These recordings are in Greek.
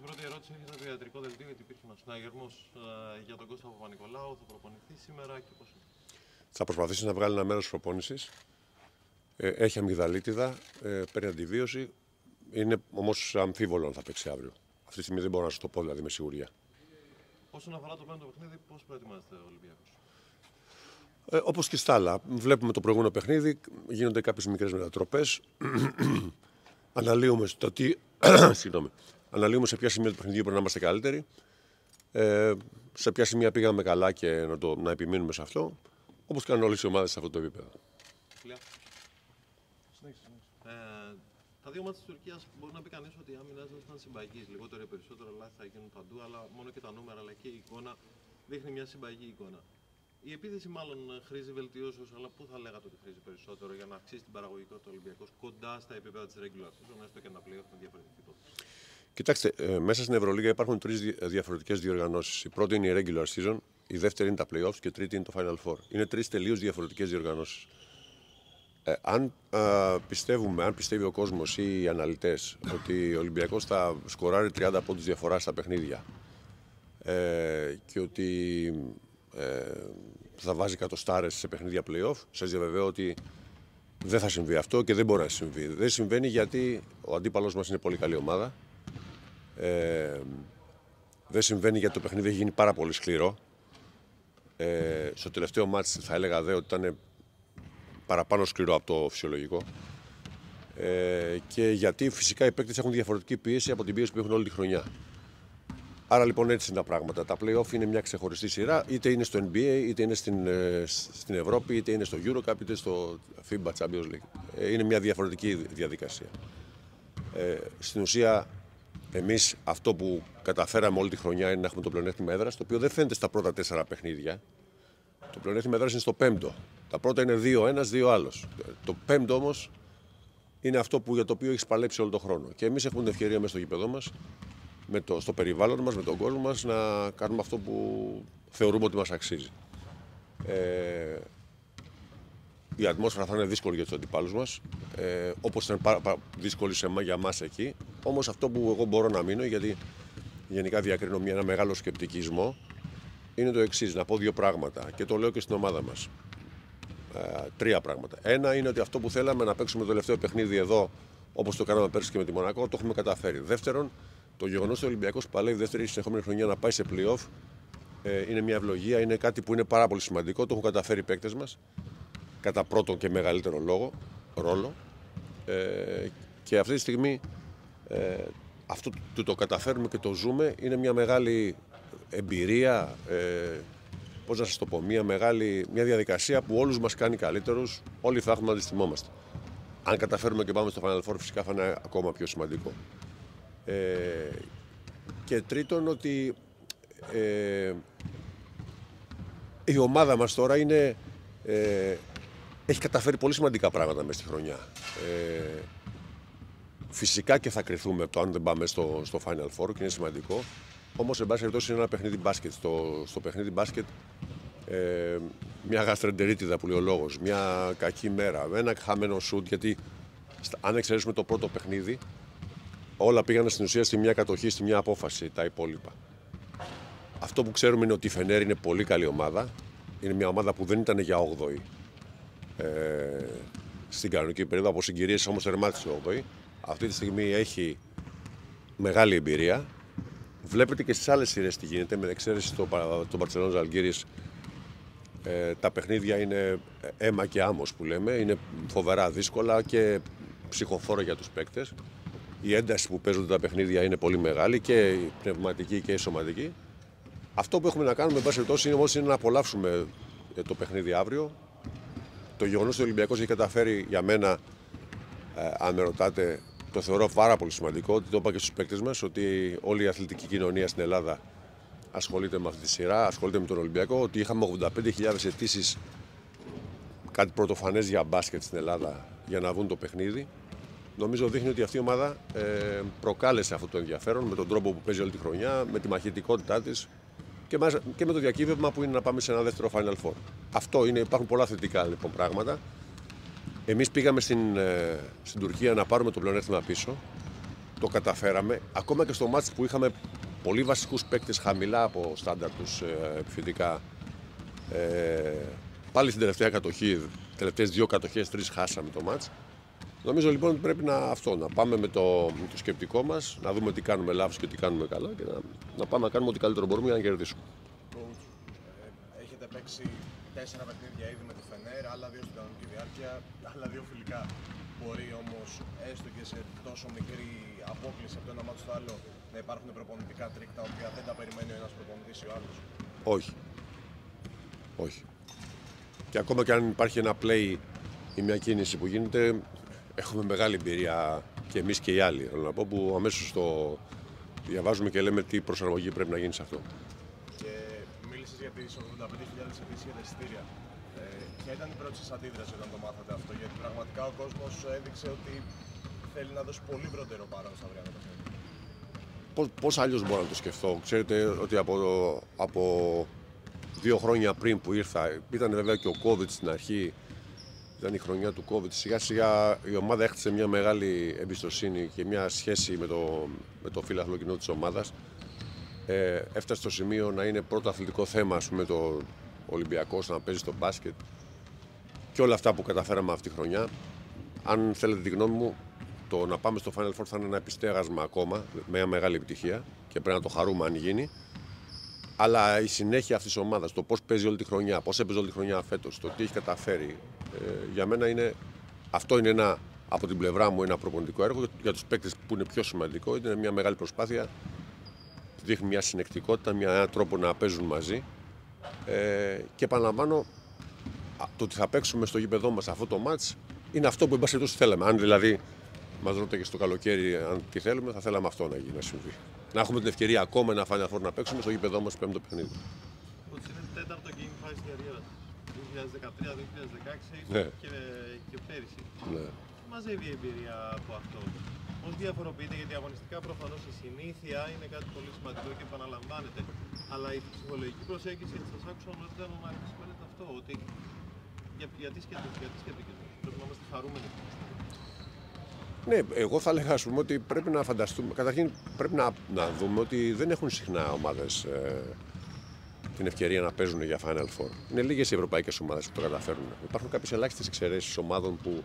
στην πρώτη ερώτηση έχετε το ιατρικό δελτίο, γιατί υπήρχε ένα συναγερμός για τον Κώστα Παπα-Νικολάου. Θα προπονηθεί σήμερα και πώς είναι? Θα προσπαθήσει να βγάλει ένα μέρος της προπόνησης. Έχει αμυγδαλίτιδα, παίρνει αντιβίωση. Είναι όμως αμφίβολο αν θα παίξει αύριο. Αυτή τη στιγμή δεν μπορώ να σας το πω δηλαδή με σιγουριά. Όσον αφορά το πέμπτο παιχνίδι, πώς προετοιμάζεται ο Ολυμπιακός? Όπως και στα άλλα, βλέπουμε το προηγούμενο παιχνίδι, γίνονται κάποιες μικρές μετατροπές. Αναλύουμε στο τι. Αναλύουμε σε ποια σημεία του παιχνιδιού πρέπει να είμαστε καλύτεροι. Σε ποια σημεία πήγαμε καλά και να επιμείνουμε σε αυτό. Όπως κάνουν όλες οι ομάδες σε αυτό το επίπεδο. Τα δύο μάτια της Τουρκίας μπορεί να πει κανείς ότι οι άμυνες δεν ήταν συμπαγείς. Λιγότερο ή περισσότερο λάθη θα γίνουν παντού, αλλά μόνο και τα νούμερα αλλά και η εικόνα δείχνει μια συμπαγή εικόνα. Η επίθεση μάλλον χρήζει βελτιώσεως, αλλά πού θα λέγατε ότι χρήζει περισσότερο για να αυξήσει την παραγωγικότητα του Ολυμπιακού κοντά στα επίπεδα της regular season, έστω και ένα play-off με διαφορετική υπόθεση? Κοιτάξτε, μέσα στην Ευρωλίγα υπάρχουν τρεις διαφορετικές διοργανώσεις. Η πρώτη είναι η regular season, η δεύτερη είναι τα play-offs και η τρίτη είναι το Final Four. Είναι τρεις τελείως διαφορετικές διοργανώσεις. Αν πιστεύει ο κόσμος ή οι αναλυτές ότι ο Ολυμπιακός θα σκοράρει 30 πόντους διαφορά στα παιχνίδια και ότι θα βάζει εκατοστάρες σε παιχνίδια play-off, σας διαβεβαιώ ότι δεν θα συμβεί αυτό και δεν μπορεί να συμβεί. Δεν συμβαίνει γιατί ο αντίπαλος μας είναι πολύ καλή ομάδα. Δεν συμβαίνει γιατί το παιχνίδι έχει γίνει πάρα πολύ σκληρό. Στο τελευταίο μάτς θα έλεγα ότι ήταν παραπάνω σκληρό από το φυσιολογικό. Και γιατί φυσικά οι παίκτες έχουν διαφορετική πίεση από την πίεση που έχουν όλη τη χρονιά. Άρα λοιπόν έτσι είναι τα πράγματα. Τα play-off είναι μια ξεχωριστή σειρά, είτε είναι στο NBA, είτε είναι στην Ευρώπη, είτε είναι στο EuroCup, είτε στο FIBA Champions League. Είναι μια διαφορετική διαδικασία. Στην ουσία, εμείς αυτό που καταφέραμε όλη τη χρονιά είναι να έχουμε το πλεονέκτημα έδρας, το οποίο δεν φαίνεται στα πρώτα 4 παιχνίδια. Το πλεονέκτημα έδρας είναι στο 5ο. Τα πρώτα είναι 2-1, 2-2. Το 5ο όμως είναι αυτό για το οποίο έχει παλέψει όλο τον χρόνο. Και εμείς έχουμε την ευκαιρία μέσα στο γήπεδό μας, στο περιβάλλον μας, με τον κόσμο μας, να κάνουμε αυτό που θεωρούμε ότι μας αξίζει. Η ατμόσφαιρα θα είναι δύσκολη για τους αντιπάλους μας, όπως ήταν δύσκολη για μας εκεί. Όμως αυτό που εγώ μπορώ να μείνω, γιατί γενικά διακρίνω ένα μεγάλο σκεπτικισμό, είναι το εξής, να πω 2 πράγματα και το λέω και στην ομάδα μας. 3 πράγματα. Ένα είναι ότι αυτό που θέλαμε να παίξουμε το τελευταίο παιχνίδι εδώ, όπως το κάναμε πέρσι και με τη Μονακό, το έχουμε καταφέρει. Δεύτερον, το γεγονός ότι ο Ολυμπιακός παλεύει δεύτερη συνεχόμενη χρονιά να πάει σε play-off είναι μια ευλογία, είναι κάτι που είναι πάρα πολύ σημαντικό. Το έχουν καταφέρει οι παίκτες μας κατά πρώτον και μεγαλύτερο ρόλο. Και αυτή τη στιγμή αυτό το καταφέρουμε και το ζούμε. Είναι μια μεγάλη εμπειρία, πώς να σας το πω, μια διαδικασία που όλους μας κάνει καλύτερους. Όλοι θα έχουμε να τις θυμόμαστε. Αν καταφέρουμε και πάμε στο Final Four, φυσικά θα είναι ακόμα πιο σημαντικό. Και τρίτον, ότι η ομάδα μας τώρα έχει καταφέρει πολύ σημαντικά πράγματα μέσα στη χρονιά. Φυσικά και θα κρυθούμε το αν δεν πάμε στο Final Four και είναι σημαντικό. Όμως, εν πάση περιπτώσει, είναι ένα παιχνίδι μπάσκετ. Στο παιχνίδι μπάσκετ, μια γαστρεντερίτιδα που λέει ο λόγος, μια κακή μέρα, ένα χαμένο σουτ, γιατί αν εξαιρέσουμε το πρώτο παιχνίδι, όλα πήγαν στην ουσία στη μια κατοχή, στη μια απόφαση, τα υπόλοιπα. Αυτό που ξέρουμε είναι ότι η Φενέρ είναι πολύ καλή ομάδα. Είναι μια ομάδα που δεν ήταν για 8η στην κανονική περίοδο, από συγκυρίες όμως τερμάτισε 8η. Αυτή τη στιγμή έχει μεγάλη εμπειρία. Βλέπετε και στις άλλες σειρές τι γίνεται, με εξαίρεση το Μπαρτσελόνα Ζαλγκίρις. Τα παιχνίδια είναι αίμα και άμμος που λέμε, είναι φοβερά δύσκολα και ψυχοφόρα για τους παίκτες. Η ένταση που παίζονται τα παιχνίδια είναι πολύ μεγάλη, και η πνευματική και η σωματική. Αυτό που έχουμε να κάνουμε, εν πάση περιπτώσει, είναι να απολαύσουμε το παιχνίδι αύριο. Το γεγονός ότι ο Ολυμπιακός έχει καταφέρει, για μένα, αν με ρωτάτε, το θεωρώ πάρα πολύ σημαντικό. Το είπα και στους παίκτες μας, ότι όλη η αθλητική κοινωνία στην Ελλάδα ασχολείται με αυτή τη σειρά, ασχολείται με τον Ολυμπιακό. Ότι είχαμε 85.000 αιτήσεις, κάτι πρωτοφανές για μπάσκετ στην Ελλάδα, για να δουν το παιχνίδι. Νομίζω δείχνει ότι αυτή η ομάδα προκάλεσε αυτό το ενδιαφέρον με τον τρόπο που παίζει όλη τη χρονιά, με τη μαχητικότητά της και με το διακύβευμα που είναι να πάμε σε ένα δεύτερο Final Four. Αυτό είναι, υπάρχουν πολλά θετικά λοιπόν πράγματα. Εμείς πήγαμε στην Τουρκία να πάρουμε το πλεονέκτημα πίσω. το καταφέραμε. Ακόμα και στο μάτς που είχαμε πολύ βασικούς παίκτες χαμηλά από στάνταρ τους επιθετικά. Πάλι στην τελευταία κατοχή, τελευταίες 2 κατοχές, 3 χάσαμε το μάτς. Νομίζω λοιπόν ότι πρέπει να πάμε με το σκεπτικό μας, να δούμε τι κάνουμε λάθος και τι κάνουμε καλά και να πάμε να κάνουμε ό,τι καλύτερο μπορούμε για να κερδίσουμε. Έχετε παίξει 4 παιχνίδια ήδη με τη Φενέρ, άλλα 2 στην κανονική διάρκεια, άλλα 2 φιλικά. Μπορεί όμως έστω και σε τόσο μικρή απόκληση από το ένα μάτι στο άλλο να υπάρχουν προπονητικά τρίκ τα οποία δεν τα περιμένει ο ένας προπονητής ή ο άλλος? Όχι. Όχι. Και ακόμα και αν υπάρχει ένα play ή μια κίνηση που γίνεται, έχουμε μεγάλη εμπειρία και εμείς και οι άλλοι. Θέλω να πω που αμέσως το διαβάζουμε και λέμε τι προσαρμογή πρέπει να γίνει σε αυτό. Και μίλησες για τις 85.000 ετήσια εισιτήρια. Ποια ήταν η πρώτη σας αντίδραση όταν το μάθατε αυτό? Γιατί πραγματικά ο κόσμος έδειξε ότι θέλει να δώσει πολύ πρώτερο παρόν στα αυριανά παιχνίδια. Πώς αλλιώς μπορώ να το σκεφτώ? Ξέρετε ότι από 2 χρόνια πριν που ήρθα, ήταν βέβαια και ο COVID στην αρχή, ήταν η χρονιά του COVID. Σιγά σιγά η ομάδα έχτισε μια μεγάλη εμπιστοσύνη και μια σχέση με το φύλαθλο κοινό της ομάδας. Έφτασε στο σημείο να είναι πρώτο αθλητικό θέμα, ας πούμε, το Ολυμπιακός να παίζει στο μπάσκετ και όλα αυτά που καταφέραμε αυτή τη χρονιά. Αν θέλετε τη γνώμη μου, το να πάμε στο Final Four θα είναι ένα επιστέγασμα ακόμα, με μια μεγάλη επιτυχία και πρέπει να το χαρούμε αν γίνει. Αλλά η συνέχεια αυτής της ομάδας, το πώς παίζει όλη τη χρονιά, πώς έπαιζε όλη τη χρονιά φέτος, το τι έχει καταφέρει, για μένα αυτό είναι από την πλευρά μου ένα προπονητικό έργο. Για τους παίκτες που είναι πιο σημαντικό, είναι μια μεγάλη προσπάθεια. Δείχνει μια συνεκτικότητα, έναν τρόπο να παίζουν μαζί. Και επαναλαμβάνω, το ότι θα παίξουμε στο γήπεδό μας αυτό το μάτς είναι αυτό που εν πάση περιπτώσει θέλαμε. Αν δηλαδή μας ρωτάει και στο καλοκαίρι αν τι θέλουμε, θα θέλαμε αυτό να συμβεί. Να έχουμε την ευκαιρία ακόμα ένα Final Four να παίξουμε στο γήπεδό μας πέμπτο παιχνίδι. Ότι είναι τέταρτο game five της καριέρας. 2013-2016 Ναι. και πέρυσι. Ναι. Μαζεύει η εμπειρία από αυτό. Πώς διαφοροποιείται, γιατί αγωνιστικά προφανώς η συνήθεια είναι κάτι πολύ σημαντικό και επαναλαμβάνεται. Αλλά η ψυχολογική προσέγγιση, γιατί σας άκουσα ότι ήταν να σημαίνεται αυτό. Ότι γιατί σκέφτεται, πρέπει να είμαστε χαρούμενοι. Ναι, εγώ θα έλεγα ας πούμε, ότι πρέπει να φανταστούμε. Καταρχήν πρέπει να δούμε ότι δεν έχουν συχνά ομάδες την ευκαιρία να παίζουν για Final Four. Είναι λίγες οι ευρωπαϊκές ομάδες που το καταφέρνουν. Υπάρχουν κάποιες ελάχιστες εξαιρέσεις ομάδων που.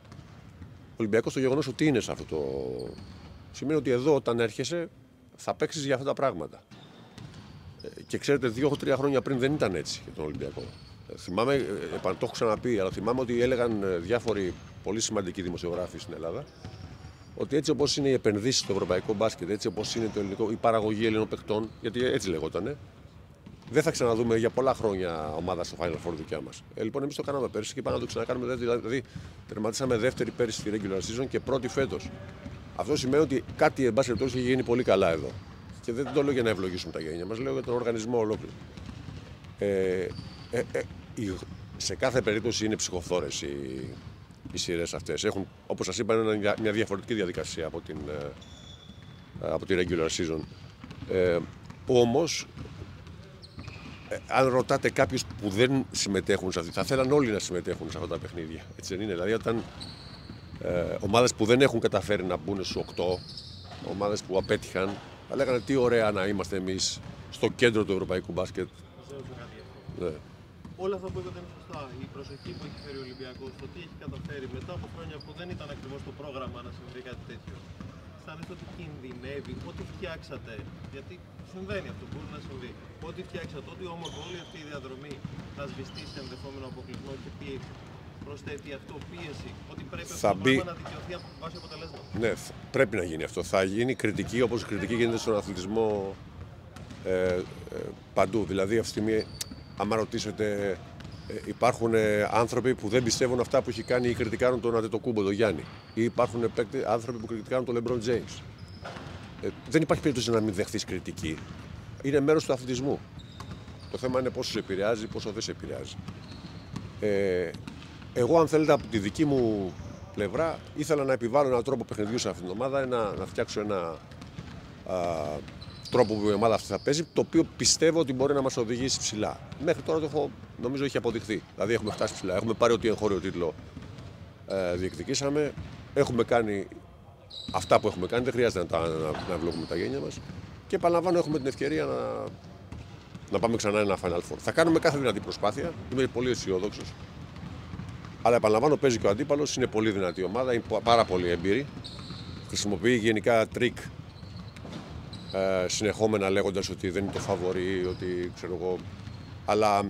Ο Ολυμπιακός, το γεγονός ότι είναι σε αυτό το. Σημαίνει ότι εδώ όταν έρχεσαι θα παίξεις για αυτά τα πράγματα. Και ξέρετε, 2-3 χρόνια πριν δεν ήταν έτσι για τον Ολυμπιακό. Θυμάμαι, το έχω ξαναπεί, αλλά θυμάμαι ότι έλεγαν διάφοροι πολύ σημαντικοί δημοσιογράφοι στην Ελλάδα ότι έτσι όπως είναι οι επενδύσεις στο ευρωπαϊκό μπάσκετ, έτσι όπως είναι η παραγωγή Ελληνών παιχτών, γιατί έτσι λεγότανε, δεν θα ξαναδούμε για πολλά χρόνια ομάδα στο Final Four δικιά μας. Λοιπόν, εμείς το κάναμε πέρσι και πάμε να το ξανακάνουμε. Δηλαδή, τερματίσαμε δεύτερη πέρσι στη regular season και πρώτη φέτος. Αυτό σημαίνει ότι κάτι εν πάση περιπτώσει έχει γίνει πολύ καλά εδώ. Και δεν το λέω για να ευλογήσουμε τα γένια μας, λέω για τον οργανισμό ολόκληρο. Σε κάθε περίπτωση είναι ψυχοφθόρες οι σειρές αυτές. Έχουν, όπως σας είπα, μια διαφορετική διαδικασία από τη regular season. Όμως, αν ρωτάτε κάποιους που δεν συμμετέχουν σε αυτή, θα θέλαν όλοι να συμμετέχουν σε αυτά τα παιχνίδια. Έτσι δεν είναι? Δηλαδή, όταν ομάδες που δεν έχουν καταφέρει να μπουν στους 8, ομάδες που απέτυχαν, θα λέγανε τι ωραία να είμαστε εμείς στο κέντρο του ευρωπαϊκού μπάσκετ. Ναι. Όλα αυτά που είπατε είναι σωστά. Η προσοχή που έχει φέρει ο Ολυμπιακός, το τι έχει καταφέρει μετά από χρόνια που δεν ήταν ακριβώς το πρόγραμμα να συμβεί κάτι τέτοιο. Αισθάνεστε ότι κινδυνεύει, ό,τι φτιάξατε, γιατί συμβαίνει αυτό, μπορεί να συμβεί. Ό,τι φτιάξατε, ότι όμως όλη αυτή η διαδρομή θα σβηστεί σε ενδεχόμενο αποκλεισμό και πίεση. Προσθέτει αυτό πίεση, ότι πρέπει αυτό το πράγμα να δικαιωθεί από βάση αποτελέσματα. Ναι, πρέπει να γίνει αυτό. Θα γίνει κριτική όπως η κριτική γίνεται στον αθλητισμό παντού. Δηλαδή, αυτή τη στιγμή, άμα ρωτήσετε, υπάρχουν άνθρωποι που δεν πιστεύουν αυτά που έχει κάνει ή κριτικάρουν τον Αντετοκούμπο, τον Γιάννη. Ή υπάρχουν άνθρωποι που κριτικάρουν τον Λεμπρόν Τζέιμς. Δεν υπάρχει περίπτωση να μην δεχθείς κριτική. Είναι μέρος του αθλητισμού. Το θέμα είναι πόσο σε επηρεάζει, πόσο δεν σε επηρεάζει. Εγώ, αν θέλετε, από τη δική μου πλευρά, ήθελα να επιβάλλω έναν τρόπο παιχνιδιού σε αυτήν την ομάδα, να φτιάξω ένα τρόπο που η ομάδα αυτή θα παίζει, το οποίο πιστεύω ότι μπορεί να μας οδηγήσει ψηλά. Μέχρι τώρα νομίζω έχει αποδειχθεί. Δηλαδή, έχουμε φτάσει ψηλά. Έχουμε πάρει ό,τι εγχώριο τίτλο διεκδικήσαμε. Έχουμε κάνει αυτά που έχουμε κάνει, δεν χρειάζεται να βλέπουμε τα γένια μας. Και επαναλαμβάνω, έχουμε την ευκαιρία να πάμε ξανά ένα Final Four. Θα κάνουμε κάθε δυνατή προσπάθεια, είμαι πολύ αισιόδοξος. Αλλά επαναλαμβάνω, παίζει και ο αντίπαλος, είναι πολύ δυνατή ομάδα, είναι πάρα πολύ έμπειρη. Χρησιμοποιεί γενικά τρίκ συνεχόμενα λέγοντας ότι δεν είναι το φαβορί, ότι ξέρω εγώ. Αλλά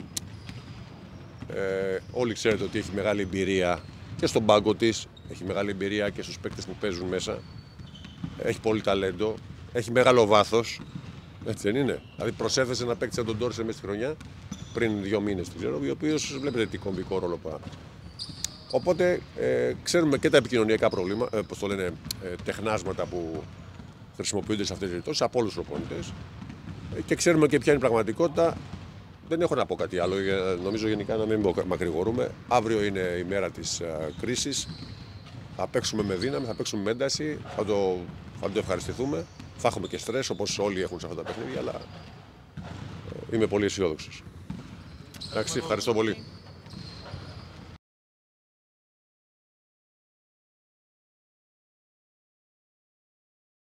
όλοι ξέρετε ότι έχει μεγάλη εμπειρία και στον πάγκο της, έχει μεγάλη εμπειρία και στους παίκτες που παίζουν μέσα. Έχει πολύ ταλέντο, έχει μεγάλο βάθος. Έτσι δεν είναι? Δηλαδή προσέθεσε ένα παίκτη σαν τον Ντόρσε μέσα στη χρονιά, πριν 2 μήνες, ο οποίος βλέπετε τι κομβικό ρόλο πάει. Οπότε ξέρουμε και τα επικοινωνιακά προβλήματα, πώς το λένε, τεχνάσματα που χρησιμοποιούνται σε αυτές τις περιπτώσεις από όλους τους προπονητές και ξέρουμε και ποια είναι η πραγματικότητα. Δεν έχω να πω κάτι άλλο, νομίζω γενικά να μην μακρηγορούμε. Αύριο είναι η μέρα της κρίσης. Θα παίξουμε με δύναμη, θα παίξουμε με ένταση, θα το ευχαριστηθούμε. Θα έχουμε και στρες όπως όλοι έχουν σε αυτά τα παιχνίδια, αλλά είμαι πολύ αισιόδοξος. Εντάξει, ευχαριστώ πολύ.